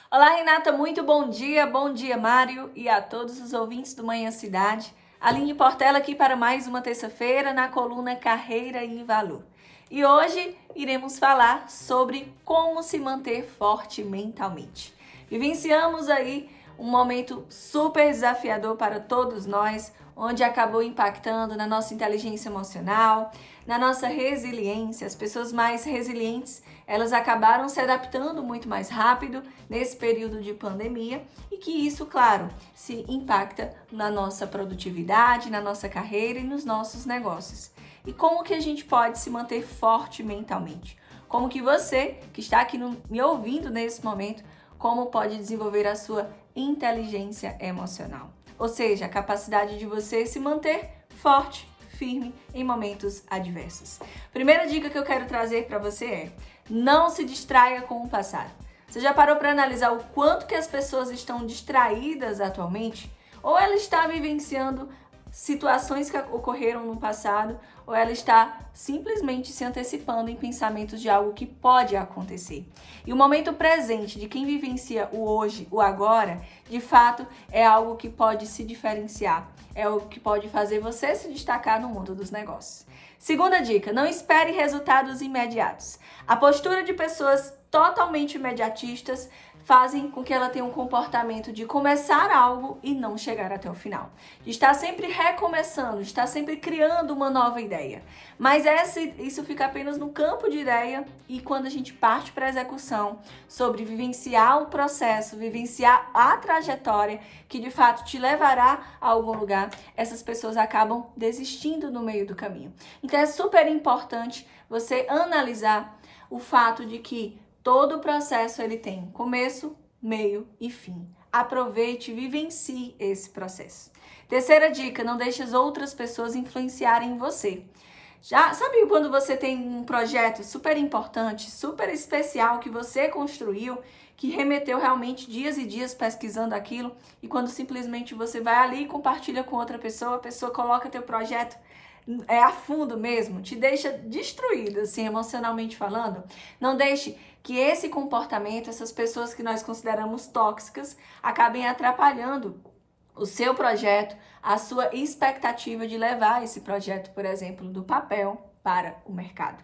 Olá, Renata, muito bom dia, Mário, e a todos os ouvintes do Manhã Cidade. Aline Portela aqui para mais uma terça-feira na coluna Carreira e Valor. E hoje iremos falar sobre como se manter forte mentalmente. Vivenciamos aí um momento super desafiador para todos nós, onde acabou impactando na nossa inteligência emocional, na nossa resiliência. As pessoas mais resilientes, elas acabaram se adaptando muito mais rápido nesse período de pandemia e que isso, claro, se impacta na nossa produtividade, na nossa carreira e nos nossos negócios. E como que a gente pode se manter forte mentalmente? Como que você, que está aqui me ouvindo nesse momento, como pode desenvolver a sua inteligência emocional? Ou seja, a capacidade de você se manter forte, firme em momentos adversos. Primeira dica que eu quero trazer para você é: não se distraia com o passado. Você já parou para analisar o quanto que as pessoas estão distraídas atualmente? Ou ela está vivenciando situações que ocorreram no passado, ou ela está simplesmente se antecipando em pensamentos de algo que pode acontecer. E o momento presente de quem vivencia o hoje, o agora, de fato é algo que pode se diferenciar, é o que pode fazer você se destacar no mundo dos negócios. Segunda dica: não espere resultados imediatos. A postura de pessoas totalmente imediatistas fazem com que ela tenha um comportamento de começar algo e não chegar até o final. De estar sempre recomeçando, de estar sempre criando uma nova ideia. Mas isso fica apenas no campo de ideia, e quando a gente parte para a execução, sobre vivenciar o processo, vivenciar a trajetória que de fato te levará a algum lugar, essas pessoas acabam desistindo no meio do caminho. Então é super importante você analisar o fato de que todo o processo ele tem começo, meio e fim. Aproveite e vivencie esse processo. Terceira dica: não deixe as outras pessoas influenciarem em você. Já sabe quando você tem um projeto super importante, super especial que você construiu, que remeteu realmente dias e dias pesquisando aquilo, e quando simplesmente você vai ali e compartilha com outra pessoa, a pessoa coloca teu projeto a fundo mesmo, te deixa destruída, assim, emocionalmente falando? Não deixe que esse comportamento, essas pessoas que nós consideramos tóxicas, acabem atrapalhando o seu projeto, a sua expectativa de levar esse projeto, por exemplo, do papel para o mercado.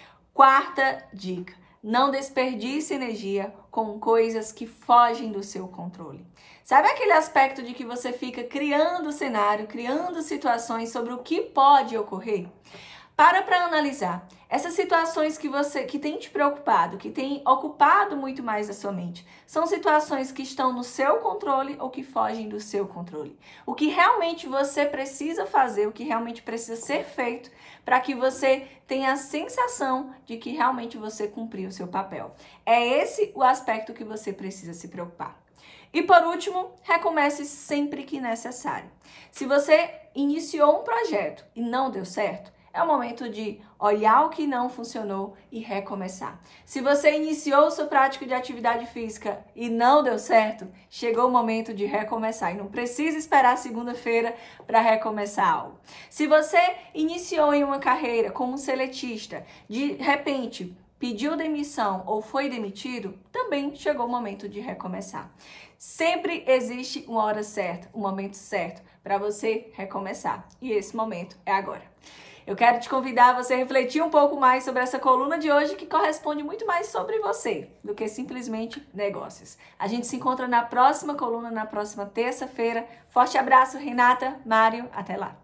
Quarta dica: não desperdice energia com coisas que fogem do seu controle. Sabe aquele aspecto de que você fica criando cenário, criando situações sobre o que pode ocorrer? Para analisar essas situações que tem te preocupado, que tem ocupado muito mais a sua mente. São situações que estão no seu controle ou que fogem do seu controle? O que realmente você precisa fazer, o que realmente precisa ser feito para que você tenha a sensação de que realmente você cumpriu o seu papel. É esse o aspecto que você precisa se preocupar. E por último, recomece sempre que necessário. Se você iniciou um projeto e não deu certo, é o momento de olhar o que não funcionou e recomeçar. Se você iniciou sua prática de atividade física e não deu certo, chegou o momento de recomeçar. E não precisa esperar segunda-feira para recomeçar algo. Se você iniciou em uma carreira como seletista, de repente pediu demissão ou foi demitido, também chegou o momento de recomeçar. Sempre existe uma hora certa, um momento certo para você recomeçar. E esse momento é agora. Eu quero te convidar a você refletir um pouco mais sobre essa coluna de hoje, que corresponde muito mais sobre você do que simplesmente negócios. A gente se encontra na próxima coluna, na próxima terça-feira. Forte abraço, Renata, Mário, até lá.